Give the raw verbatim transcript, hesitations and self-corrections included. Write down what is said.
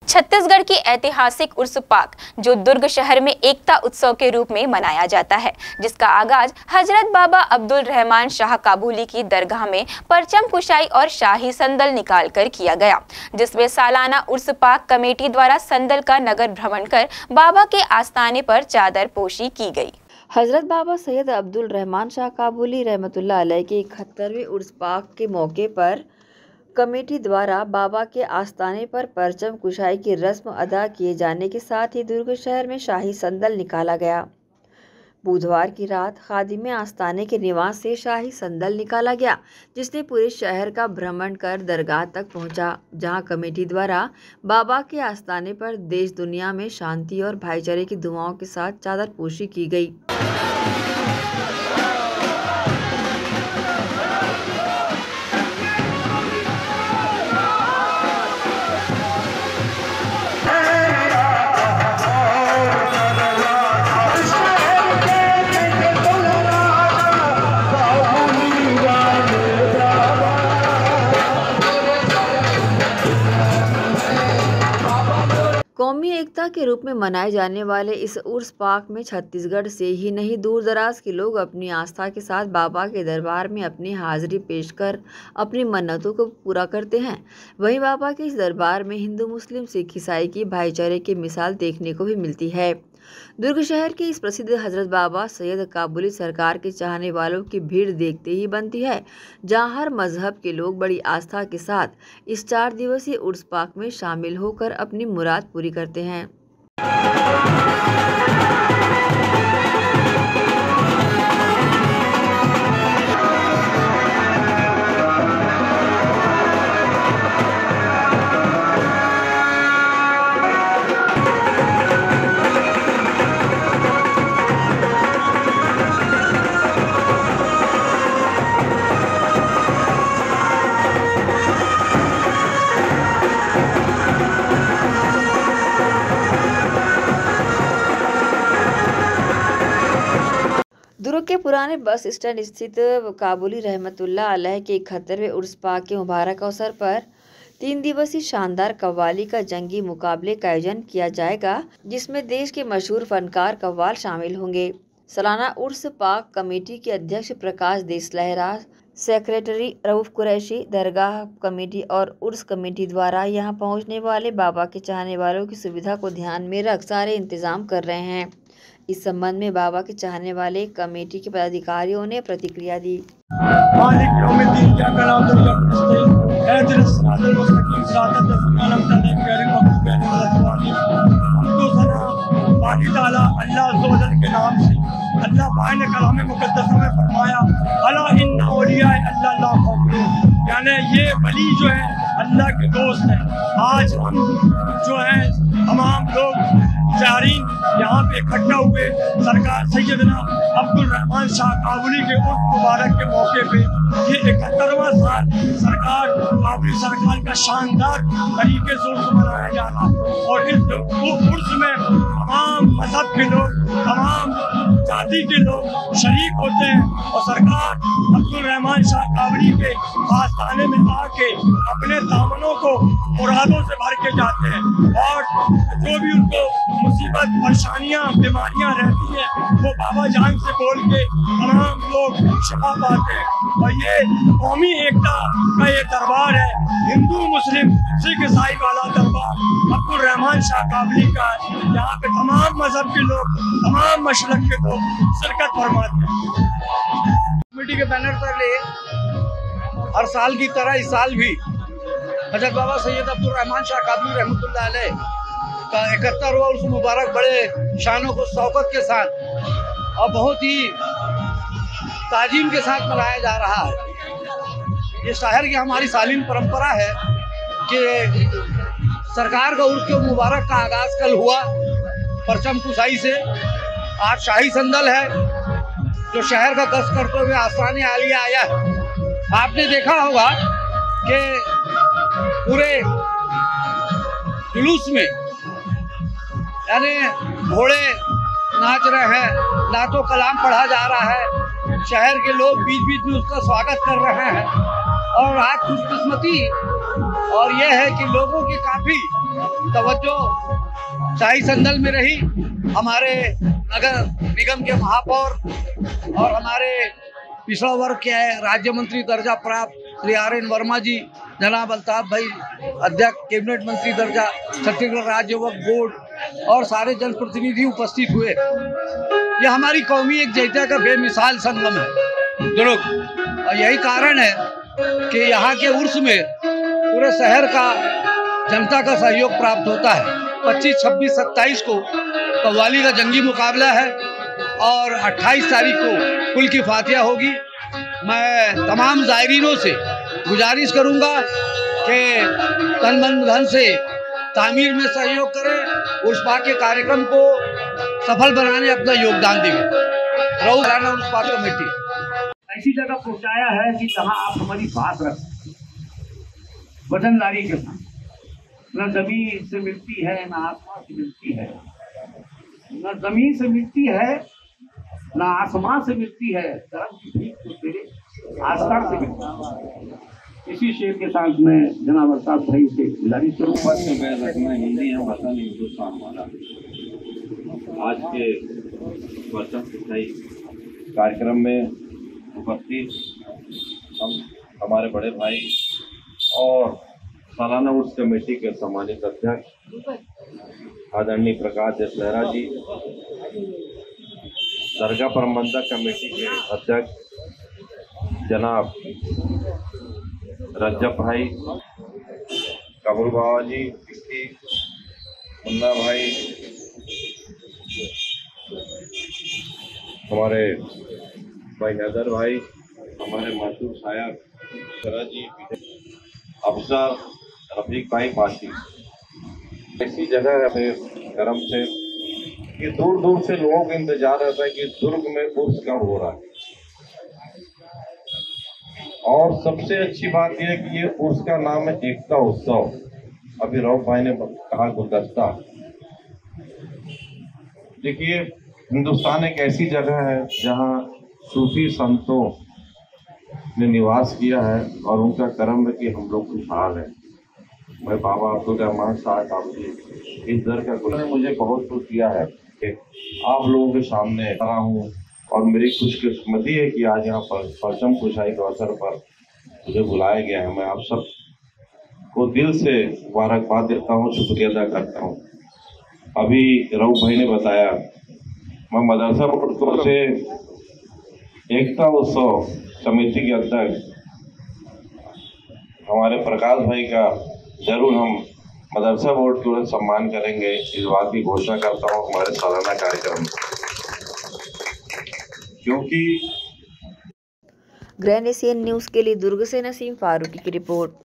छत्तीसगढ़ की ऐतिहासिक उर्स पाक जो दुर्ग शहर में एकता उत्सव के रूप में मनाया जाता है, जिसका आगाज हजरत बाबा अब्दुल रहमान शाह काबुली की दरगाह में परचम कुशाई और शाही संदल निकालकर किया गया, जिसमें सालाना उर्स पाक कमेटी द्वारा संदल का नगर भ्रमण कर बाबा के आस्थाने पर चादर पोशी की गई। हजरत बाबा सैयद अब्दुल रहमान शाह काबुली रहमतुल्लाह अलैह के इकहत्तरवें उर्स पाक के मौके पर कमेटी द्वारा बाबा के आस्थाने पर परचम कुशाई की रस्म अदा किए जाने के साथ ही दुर्ग शहर में शाही संदल निकाला गया। बुधवार की रात खादिम आस्थाने के निवास से शाही संदल निकाला गया, जिसने पूरे शहर का भ्रमण कर दरगाह तक पहुंचा, जहां कमेटी द्वारा बाबा के आस्थाने पर देश दुनिया में शांति और भाईचारे की दुआओं के साथ चादर पोशी की गई। कौमी एकता के रूप में मनाए जाने वाले इस उर्स पाक में छत्तीसगढ़ से ही नहीं, दूर दराज के लोग अपनी आस्था के साथ बाबा के दरबार में अपनी हाजिरी पेश कर अपनी मन्नतों को पूरा करते हैं। वहीं बाबा के इस दरबार में हिंदू, मुस्लिम, सिख, ईसाई की भाईचारे की मिसाल देखने को भी मिलती है। दुर्ग शहर के इस प्रसिद्ध हजरत बाबा सैयद काबुली सरकार के चाहने वालों की भीड़ देखते ही बनती है, जहां हर मजहब के लोग बड़ी आस्था के साथ इस चार दिवसीय उर्स पाक में शामिल होकर अपनी मुराद पूरी करते हैं। दुर्ग के पुराने बस स्टैंड स्थित काबुली रहमतुल्लाह अलैह के इकहत्तरवें उर्स पाक के मुबारक अवसर पर तीन दिवसीय शानदार कव्वाली का जंगी मुकाबले का आयोजन किया जाएगा, जिसमें देश के मशहूर फनकार कव्वाल शामिल होंगे। सालाना उर्स पाक कमेटी के अध्यक्ष प्रकाश देसलहरा, सेक्रेटरी रऊफ कुरैशी, दरगाह कमेटी और उर्स कमेटी द्वारा यहां पहुंचने वाले बाबा के चाहने वालों की सुविधा को ध्यान में रख सारे इंतजाम कर रहे हैं। इस संबंध में बाबा के चाहने वाले कमेटी के पदाधिकारियों ने प्रतिक्रिया दी। अल्लाह पाक ने कलाम मुकद्दस में फरमाया, अला इन्ना औलिया अल्लाह यानी ये वली जो है अल्लाह के दोस्त हैं। आज हम जो है तमाम लोग जारीन यहाँ पे इकट्ठा हुए सरकार सैयदना अब्दुल रहमान शाह काबुली के उर्स मुबारक के मौके पे ये इकहत्तरवां साल सरकार काबुली सरकार का शानदार तरीके से उर्स मनाया जा रहा है और इस उर्स में तमाम मजहब के लोग, तमाम जाति के लोग शरीक होते हैं और सरकार अब्दुल रहमान शाह काबुली के आस्थाने में आके अपने दामनों को मुरादों से भर के जाते हैं और जो भी उनको मुसीबत, परेशानियां, बीमारियां रहती हैं वो बाबा जान से बोल के तमाम लोग शिफा पाते हैं। और ये कौमी एकता का ये दरबार है, हिंदू, मुस्लिम, सिख, ईसाई वाला दरबार अब्दुल रहमान शाह काबुली का है। यहाँ पे तमाम मजहब के लोग, तमाम मशरक के लोग शिरकत फरमाते हैं। कमेटी के बैनर तले हर साल की तरह इस साल भी हजरत बाबा सैयद अब्दुल रहमान शाह काबुली रहमतुल्लाह अलैह का इकहत्तरवां उर्स मुबारक बड़े शानों को शौकत के साथ और बहुत ही ताजीम के साथ मनाया जा रहा है। ये शहर की हमारी सालीन परंपरा है कि सरकार का उर्स के मुबारक का आगाज कल हुआ परचम कुशाई से। आज शाही संदल है जो शहर का गश्त करते हुए आस्थाने आलिया आया है। आपने देखा होगा कि पूरे जुलूस में यानी घोड़े नाच रहे हैं, नातो कलाम पढ़ा जा रहा है, शहर के लोग बीच बीच में उसका स्वागत कर रहे हैं और आज खुशकिस्मती और यह है कि लोगों की काफ़ी तवज्जो शाही संदल में रही। हमारे नगर निगम के महापौर और हमारे पिछड़ा वर्ग के राज्य मंत्री दर्जा प्राप्त श्री आर एन वर्मा जी, जनाब अल्ताफ भाई अध्यक्ष कैबिनेट मंत्री दर्जा छत्तीसगढ़ राज्य वक्फ बोर्ड और सारे जनप्रतिनिधि उपस्थित हुए। यह हमारी कौमी एकजुटता का बेमिसाल संगम है दुरुक, और यही कारण है कि यहाँ के उर्स में पूरे शहर का जनता का सहयोग प्राप्त होता है। पच्चीस, छब्बीस, सत्ताईस को कव्वाली का जंगी मुकाबला है और अट्ठाईस तारीख को कुल की फातिहा होगी। मैं तमाम ज़ायरीनों से गुजारिश करूंगा कि तन मन धन से तामीर में सहयोग करें, उर्स पाक के कार्यक्रम को सफल बनाने अपना योगदान देंगे। रहू राना उर्स पाक कमेटी ऐसी जगह पहुंचाया है कि जहां आप हमारी बात रख सकते, वजनदारी के साथ। न जमीन से मिलती है, न आसमान से मिलती है, न जमीन से मिलती है, न आसमान से मिलती है, धर्म की भीख तो तेरे आस्था से मिलती है। इसी शेर के साथ मैं जनाब अल्ताफ भाई से गुजारिश करूँगा। रखना हिंदी है भाषा नहीं हिंदुस्तान वाला। आज के परचम कुशाई कार्यक्रम में उपस्थित हम हमारे बड़े भाई और सालाना उर्स कमेटी के सम्मानित अध्यक्ष आदरणीय प्रकाश जसलहरा जी, दरगाह प्रबंधक कमेटी के अध्यक्ष जनाब रज्जब भाई, कबूल बाबा जी, मुन्ना भाई, हमारे भाई हैदर भाई, हमारे मासूम साहब सरा जी, अफसर रफीक भाई पासी। ऐसी जगह है गरम से कि दूर दूर से लोगों को इंतजार रहता है कि दुर्ग में उर्स कब हो रहा है। और सबसे अच्छी बात यह है कि ये उर्स का नाम है एकता उत्सव। अभी रऊफ भाई ने कहा गुलदस्ता। देखिए, हिंदुस्तान एक ऐसी जगह है जहां सूफी संतों ने निवास किया है और उनका कर्म है कि हम लोग खुशहाल हैं। मैं बाबा अब्दुल रहमान साहब काबुली इस दर का गुलाम ने मुझे बहुत कुछ किया है कि आप लोगों के सामने खड़ा हूँ और मेरी खुशकिस्मती है कि आज यहाँ पर परचम कुशाई के अवसर पर मुझे बुलाया गया है। मैं आप सब को दिल से मुबारकबाद देता हूँ, शुक्रिया अदा करता हूँ। अभी रऊफ भाई ने बताया, मैं मदरसा बोर्ड से एकता उत्सव समिति के अध्यक्ष हमारे प्रकाश भाई का जरूर हम मदरसा बोर्ड की ओर से सम्मान करेंगे, इस बात की घोषणा करता हूँ हमारे सालाना कार्यक्रम में। क्योंकि ग्रैंड एशियन न्यूज़ के लिए दुर्ग से नसीम फारूकी की रिपोर्ट।